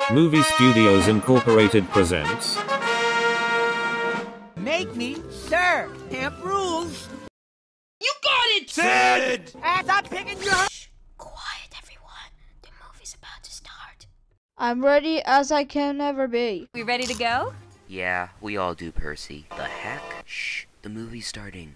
Movie Studios Incorporated presents. Make me, sir. Camp rules. You got it, Sid! As I'm picking you up. Shh. Quiet, everyone. The movie's about to start. I'm ready as I can ever be. We ready to go? Yeah, we all do, Percy. The heck? Shh, the movie's starting.